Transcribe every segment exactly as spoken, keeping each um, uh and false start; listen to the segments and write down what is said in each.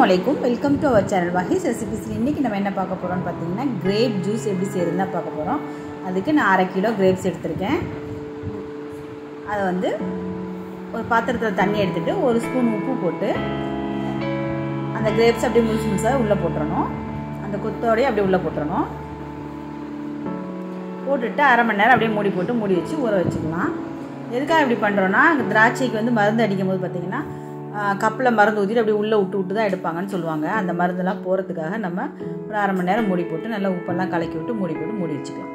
अस्सलामुअलैकुम welcome to our channel Wahis recipes. இன்றைக்கி நம்ம என்ன பார்க்க போகிறோம்னு பார்த்தீங்கன்னா கிரேப் ஜூஸ் எப்படி செய்கிறதுன்னு தான் பார்க்க போகிறோம். அதுக்கு நான் அரை கிலோ கிரேப்ஸ் எடுத்திருக்கேன். அதை வந்து ஒரு பாத்திரத்தில் தண்ணி எடுத்துகிட்டு ஒரு ஸ்பூன் உப்பு போட்டு அந்த கிரேப்ஸ் அப்படியே முழுசு முழுசாக உள்ளே போட்டுறணும். அந்த கொத்தோடையே அப்படியே உள்ளே போட்டுறணும். போட்டுட்டு அரை மணி நேரம் அப்படியே மூடி போட்டு மூடி வச்சு ஊற வச்சுக்கலாம். எதுக்காக இப்படி பண்ணுறோன்னா திராட்சைக்கு வந்து மருந்து அடிக்கும் போது பார்த்திங்கன்னா கப்பில் மருந்து ஊற்றிட்டு அப்படியே உள்ளே விட்டு விட்டு தான் எடுப்பாங்கன்னு சொல்லுவாங்க. அந்த மருந்தெல்லாம் போகிறதுக்காக நம்ம ஒரு அரை மணி நேரம் மூடி போட்டு நல்லா உப்பெல்லாம் கலக்கி விட்டு மூடி போட்டு மூடி வச்சுக்கலாம்.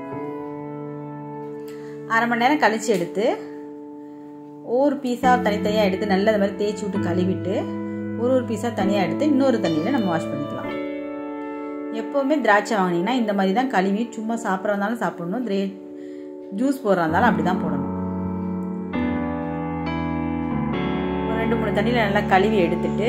அரை மணி நேரம் கழித்து எடுத்து ஒவ்வொரு பீஸாக தனித்தனியாக எடுத்து நல்லா இந்த மாதிரி தேய்ச்சி விட்டு கழுவிட்டு ஒரு ஒரு பீஸாக தனியாக எடுத்து இன்னொரு தண்ணியில் நம்ம வாஷ் பண்ணிக்கலாம். எப்போவுமே திராட்சை வாங்கினீங்கன்னா இந்த மாதிரி தான் கழுவி சும்மா சாப்பிட்றா இருந்தாலும் சாப்பிடணும், திரே ஜூஸ் போடுறா இருந்தாலும் அப்படி தான் போடணும். ரெண்டு மூணு தண்ணியில் நல்லா கழுவி எடுத்துட்டு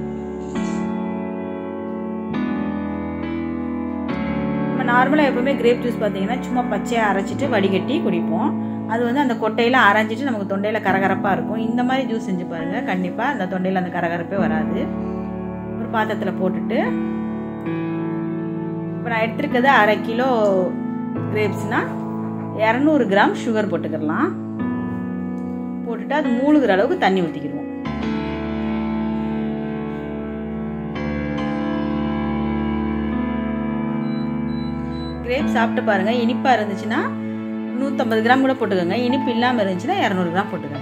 நம்ம நார்மலாக எப்பவுமே கிரேப் ஜூஸ் பார்த்தீங்கன்னா சும்மா பச்சையாக அரைச்சிட்டு வடிகட்டி குடிப்போம். அது வந்து அந்த கொட்டையில் அரைஞ்சிட்டு நமக்கு தொண்டையில் கரகரப்பாக இருக்கும். இந்த மாதிரி ஜூஸ் செஞ்சு பாருங்கள், கண்டிப்பாக அந்த தொண்டையில் அந்த கரகரப்பே வராது. ஒரு பாத்திரத்தில் போட்டுட்டு இப்போ நான் எடுத்துருக்கிறது அரை கிலோ கிரேப்ஸ்னால் இரநூறு கிராம் சுகர் போட்டுக்கிடலாம். போட்டுட்டு அது மூழ்கிற அளவுக்கு தண்ணி ஊற்றிக்கிடுவோம். கிரேப் சாப்பிட்டு பாருங்க, இனிப்பா இருந்துச்சுன்னா நூற்றம்பது கிராம் கூட போட்டுக்கோங்க, இனிப்பு இல்லாமல் இருந்துச்சுன்னா இரநூறு கிராம் போட்டுக்கோங்க.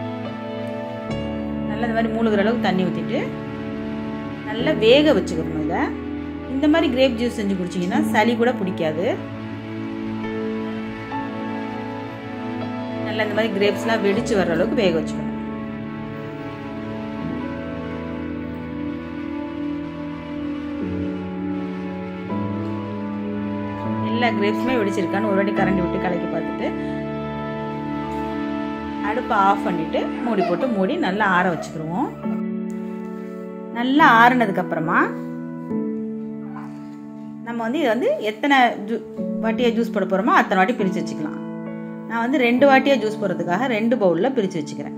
நல்லா இந்த மாதிரி மூழ்கிற அளவுக்கு தண்ணி ஊற்றிட்டு நல்லா வேக வச்சுக்கணும். இதை இந்த மாதிரி கிரேப் ஜூஸ் செஞ்சு குடிச்சிங்கன்னா சளி கூட பிடிக்காது. நல்லா இந்த மாதிரி கிரேப்ஸ்லாம் வெடிச்சு வர்ற அளவுக்கு வேக வச்சுக்கணும். எல்லா கிரேப்ஸுமே வெடிச்சிருக்கான்னு ஒரு வாட்டி கரண்டி விட்டு கலக்கி பார்த்துட்டு அடுப்பை ஆஃப் பண்ணிட்டு மூடி போட்டு மூடி நல்லா ஆற வச்சுக்கிடுவோம். நல்லா ஆறுனதுக்கு அப்புறமா நம்ம வந்து இதை வந்து எத்தனை ஜூ வாட்டியாக ஜூஸ் போட போகிறோமோ அத்தனை வாட்டி பிரித்து வச்சுக்கலாம். நான் வந்து ரெண்டு வாட்டியாக ஜூஸ் போடுறதுக்காக ரெண்டு பவுலில் பிரித்து வச்சுக்கிறேன்.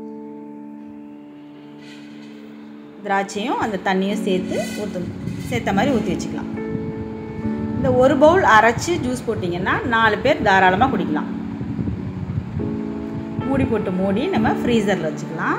திராட்சையும் அந்த தண்ணியும் சேர்த்து ஊற்று சேர்த்த மாதிரி ஊற்றி வச்சுக்கலாம். இந்த ஒரு பவுல் அரைச்சி ஜூஸ் போட்டிங்கன்னா நாலு பேர் தாராளமாக குடிக்கலாம். மூடி போட்டு மூடி நம்ம ஃப்ரீசரில் வச்சுக்கலாம்.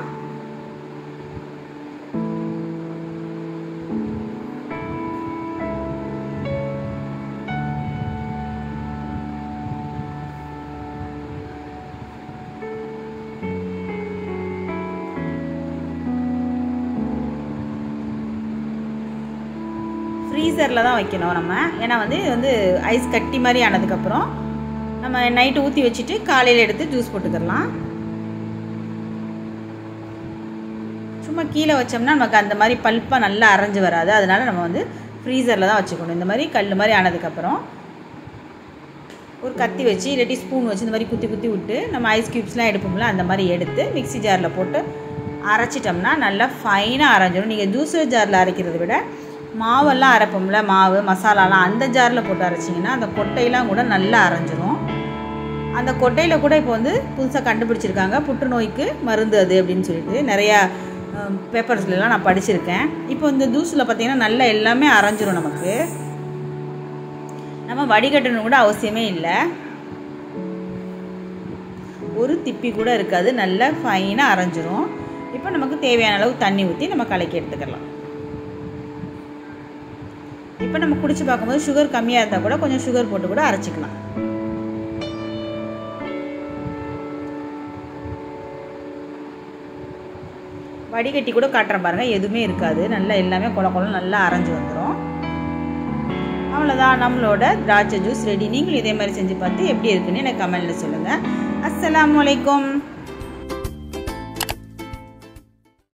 ஃப்ரீசரில் தான் வைக்கணும் நம்ம. ஏன்னா வந்து இது வந்து ஐஸ் கட்டி மாதிரி ஆனதுக்கப்புறம் நம்ம நைட்டு ஊற்றி வச்சுட்டு காலையில் எடுத்து ஜூஸ் போட்டுக்கலாம். சும்மா கீழே வச்சோம்னா நமக்கு அந்த மாதிரி பல்ப்பாக நல்லா அரைஞ்சி வராது. அதனால் நம்ம வந்து ஃப்ரீசரில் தான் வச்சுக்கணும். இந்த மாதிரி கல் மாதிரி ஆனதுக்கப்புறம் ஒரு கத்தி வச்சு இல்லாட்டி ஸ்பூன் வச்சு இந்த மாதிரி குத்தி குத்தி விட்டு நம்ம ஐஸ் க்யூப்ஸ்லாம் எடுப்போம்ல அந்த மாதிரி எடுத்து மிக்ஸி ஜாரில் போட்டு அரைச்சிட்டோம்னா நல்லா ஃபைனாக அரைஞ்சிடும். நீங்கள் ஜூஸர் ஜாரில் அரைக்கிறத விட மாவெல்லாம் அரைப்போம்ல, மாவு மசாலாலாம் அந்த ஜாரில் போட்டு அரைச்சிங்கன்னா அந்த கொட்டையெல்லாம் கூட நல்லா அரைஞ்சிரும். அந்த கொட்டையில் கூட இப்போ வந்து புதுசாக கண்டுபிடிச்சிருக்காங்க புற்றுநோய்க்கு மருந்து அது அப்படின்னு சொல்லிட்டு நிறையா பேப்பர்ஸ்லாம் நான் படிச்சிருக்கேன். இப்போ இந்த ஜூஸில் பார்த்திங்கன்னா நல்லா எல்லாமே அரைஞ்சிரும். நமக்கு நம்ம வடிகட்டணும் கூட அவசியமே இல்லை. ஒரு திப்பி கூட இருக்காது, நல்லா ஃபைனாக அரைஞ்சிரும். இப்போ நமக்கு தேவையான அளவு தண்ணி ஊற்றி நம்ம கலக்கி எடுத்துக்கலாம். இப்போ நம்ம குடிச்சு பார்க்கும்போது சுகர் கம்மியாக இருந்தால் கூட கொஞ்சம் சுகர் போட்டு கூட அரைச்சிக்கலாம். வடிகட்டி கூட காட்டுறேன் பாருங்கள், எதுவுமே இருக்காது. நல்லா எல்லாமே கொல கொலம் நல்லா அரைஞ்சி வந்துடும். அவ்வளோதான், நம்மளோட திராட்சை ஜூஸ் ரெடி. நீங்களும் இதே மாதிரி செஞ்சு பார்த்து எப்படி இருக்குன்னு எனக்கு கமெண்ட்டில் சொல்லுங்கள். அஸ்ஸலாமு அலைக்கும்.